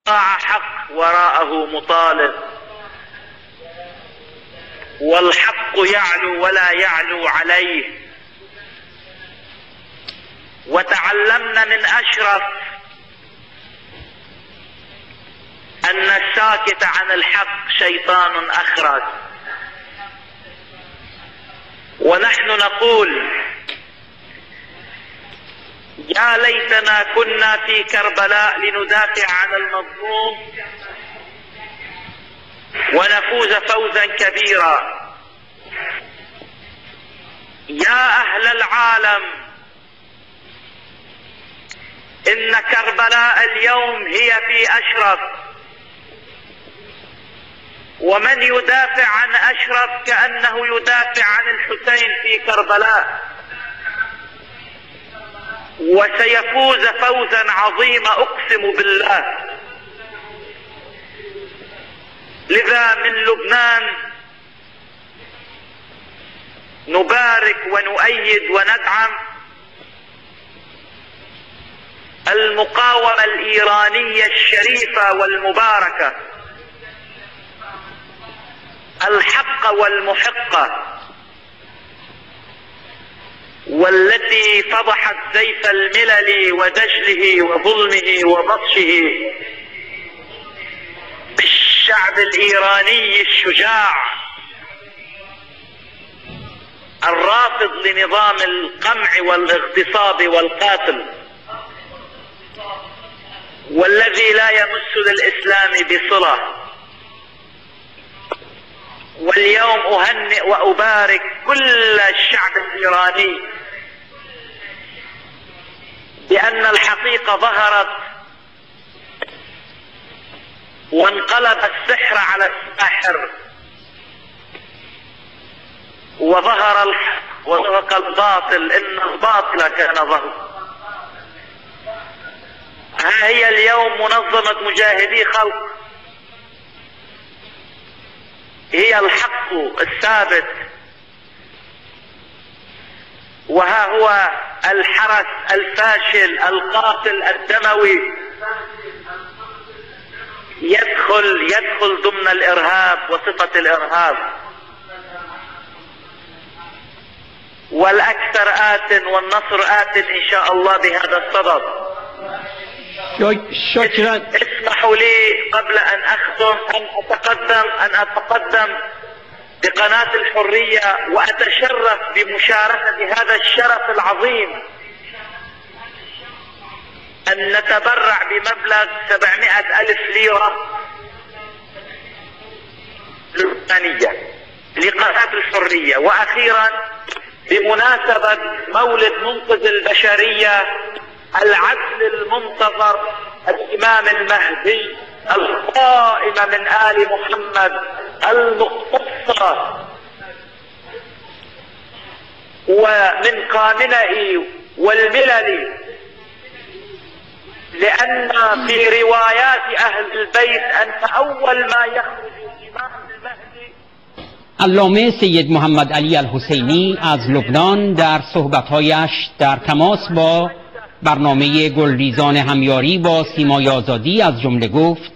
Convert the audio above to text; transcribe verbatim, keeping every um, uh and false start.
حق وراءه مطالب، والحق يعلو ولا يعلو عليه. وتعلمنا من أشرف أن الساكت عن الحق شيطان أخرس. ونحن نقول يا ليتنا كنا في كربلاء لندافع عن المظلوم ونفوز فوزا كبيرا. يا أهل العالم، إن كربلاء اليوم هي في أشرف، ومن يدافع عن أشرف كأنه يدافع عن الحسين في كربلاء، وسيفوز فوزا عظيما أقسم بالله. لذا من لبنان نبارك ونؤيد وندعم المقاومة الإيرانية الشريفة والمباركة، الحق والمحقة، والتي فضحت زيف الملل ودجله وظلمه وبطشه بالشعب الإيراني الشجاع الرافض لنظام القمع والاغتصاب والقتل، والذي لا يمس للإسلام بصلة. واليوم أهنئ وأبارك كل الشعب الإيراني بأن الحقيقة ظهرت، وانقلب السحر على الساحر، وظهر الحق وزهق الباطل، إن الباطل كان ظهر. ها هي اليوم منظمة مجاهدي خلق هي الحق الثابت، وها هو الحرس الفاشل القاتل الدموي يدخل يدخل ضمن الإرهاب وصفة الإرهاب، والأكثر آت والنصر آت إن شاء الله بهذا الصدد. شكرا. اسمحوا لي قبل أن أختم أن أتقدم أن أتقدم بقناة الحرية وأتشرف بمشاركة هذا الشرف العظيم أن نتبرع بمبلغ سبعمائة ألف ليرة لبنانية لقناة الحرية. وأخيرا بمناسبة مولد منقذ البشرية العدل المنتظر الإمام المهدي القائم من آل محمد المختصة ومن قامنه والملل، لأن في روايات أهل البيت أن أول ما يخرج الإمام المهدي. علامه سید محمد علی الحسینی از لبنان در صحبت‌هایش در تماس با برنامه گلریزان همیاری با سیمای آزادی از جمله گفت